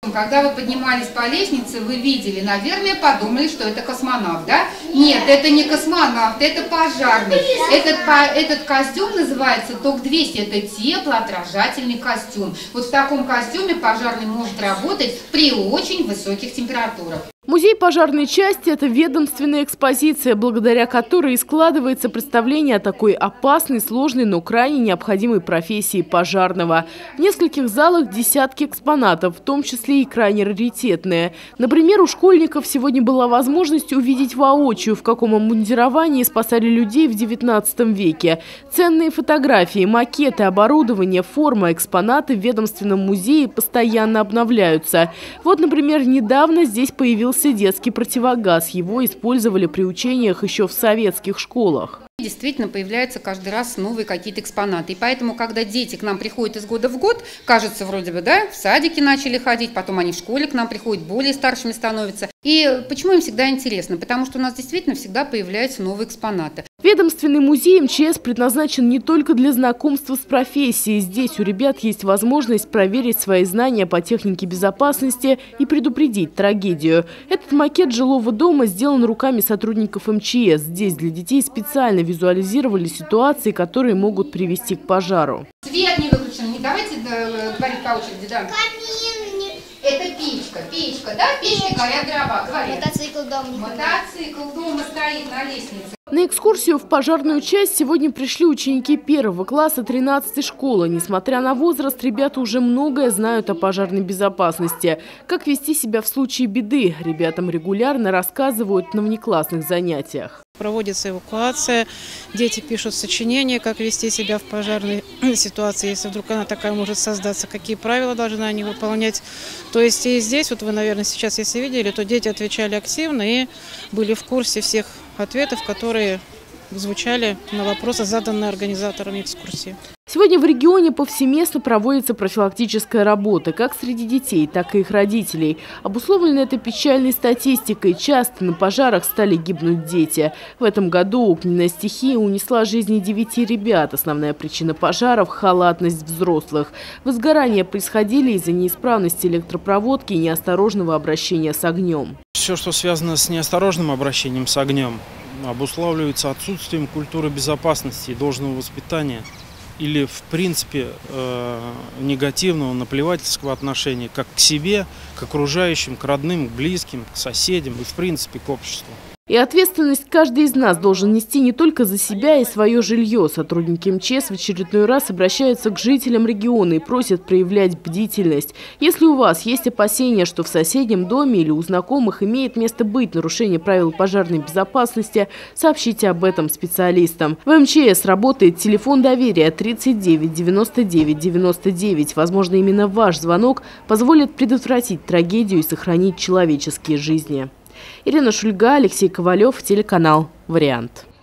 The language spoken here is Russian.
Когда вы поднимались по лестнице, вы видели, наверное, подумали, что это космонавт, да? Нет, это не космонавт, это пожарный. Этот костюм называется ТОК-200, это теплоотражательный костюм. Вот в таком костюме пожарный может работать при очень высоких температурах. Музей пожарной части – это ведомственная экспозиция, благодаря которой и складывается представление о такой опасной, сложной, но крайне необходимой профессии пожарного. В нескольких залах десятки экспонатов, в том числе и крайне раритетные. Например, у школьников сегодня была возможность увидеть воочию, в каком обмундировании спасали людей в XIX веке. Ценные фотографии, макеты, оборудование, форма, экспонаты в ведомственном музее постоянно обновляются. Вот, например, недавно здесь появился детский противогаз. Его использовали при учениях еще в советских школах. Действительно появляются каждый раз новые какие-то экспонаты. И поэтому, когда дети к нам приходят из года в год, кажется, вроде бы, да, в садике начали ходить, потом они в школе к нам приходят, более старшими становятся. И почему им всегда интересно? Потому что у нас действительно всегда появляются новые экспонаты. Ведомственный музей МЧС предназначен не только для знакомства с профессией. Здесь у ребят есть возможность проверить свои знания по технике безопасности и предупредить трагедию. Этот макет жилого дома сделан руками сотрудников МЧС. Здесь для детей специально визуализировали ситуации, которые могут привести к пожару. Свет не выключен. Не давайте говорить по очереди, да? Это печка, да? В печке горят дрова, говорят. Мотоцикл дома стоит на лестнице. На экскурсию в пожарную часть сегодня пришли ученики 1 класса 13-й школы. Несмотря на возраст, ребята уже многое знают о пожарной безопасности. Как вести себя в случае беды, ребятам регулярно рассказывают на внеклассных занятиях. Проводится эвакуация, дети пишут сочинения, как вести себя в пожарной ситуации, если вдруг она такая может создаться, какие правила должны они выполнять. То есть и здесь, вот вы, наверное, сейчас, если видели, то дети отвечали активно и были в курсе всех ответов, которые звучали на вопросы, заданные организаторами экскурсии. Сегодня в регионе повсеместно проводится профилактическая работа как среди детей, так и их родителей. Обусловлено это печальной статистикой. Часто на пожарах стали гибнуть дети. В этом году огненная стихия унесла жизни 9 ребят. Основная причина пожаров – халатность взрослых. Возгорания происходили из-за неисправности электропроводки и неосторожного обращения с огнем. Все, что связано с неосторожным обращением с огнем, обуславливается отсутствием культуры безопасности и должного воспитания или, в принципе, негативного, наплевательского отношения как к себе, к окружающим, к родным, к близким, к соседям и, в принципе, к обществу. И ответственность каждый из нас должен нести не только за себя и свое жилье. Сотрудники МЧС в очередной раз обращаются к жителям региона и просят проявлять бдительность. Если у вас есть опасения, что в соседнем доме или у знакомых имеет место быть нарушение правил пожарной безопасности, сообщите об этом специалистам. В МЧС работает телефон доверия 39 99 99. Возможно, именно ваш звонок позволит предотвратить трагедию и сохранить человеческие жизни. Ирина Шульга, Алексей Ковалев, телеканал «Вариант».